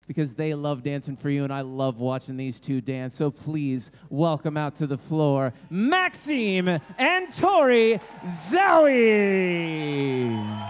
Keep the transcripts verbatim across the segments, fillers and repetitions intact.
because they love dancing for you, and I love watching these two dance. So please welcome out to the floor, Maxime and Tori Zowie.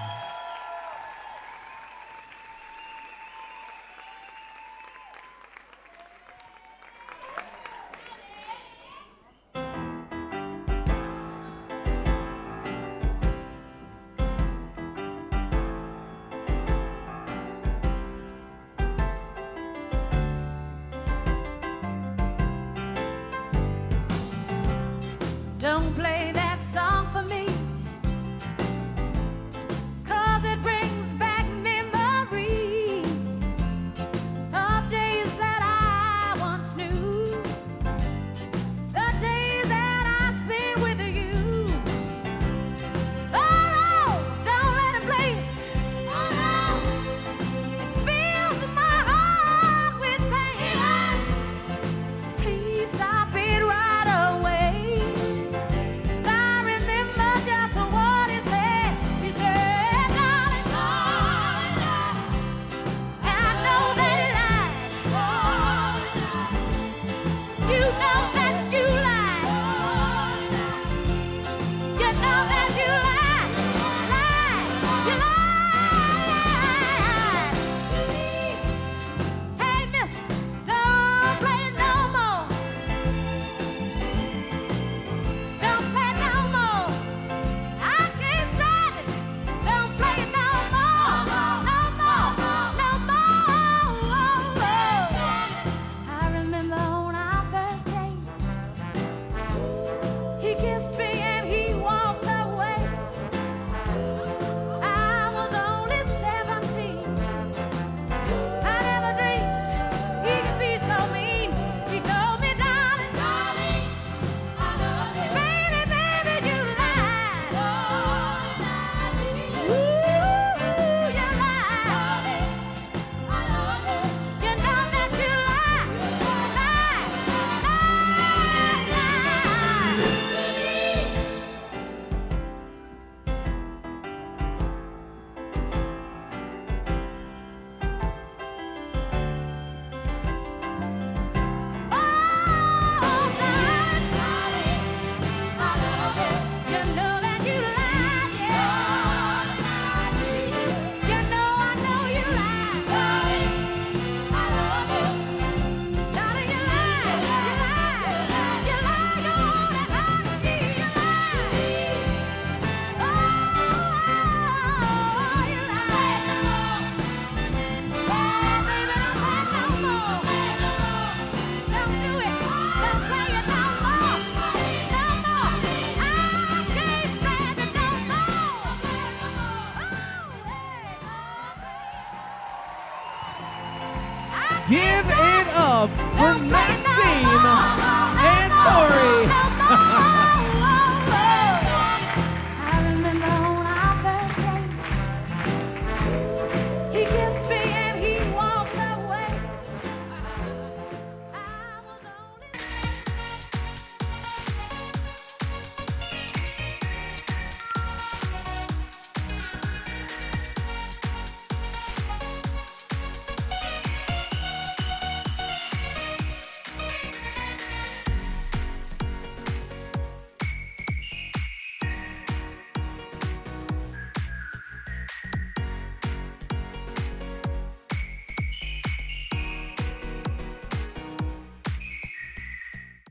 Don't play that song for me, 'cause it brings back memories of days that I once knew, the days that I spent with you. Oh no, don't let it play it. Oh no, it fills my heart with pain. Please stop it right away. Give it up for Maxime and Tori.